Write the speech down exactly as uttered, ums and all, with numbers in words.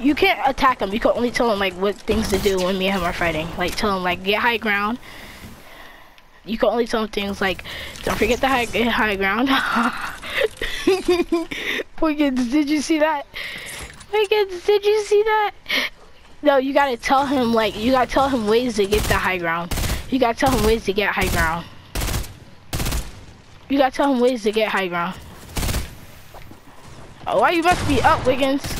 you can't attack him. You can only tell him like what things to do when me and him are fighting. Like tell him like get high ground. You can only tell him things like don't forget the high get high ground. Wiggins, did you see that? Wiggins, did you see that? No, you gotta tell him like you gotta tell him ways to get the high ground. You gotta tell him ways to get high ground. You gotta tell him ways to get high ground. Oh, why you must be up, Wiggins?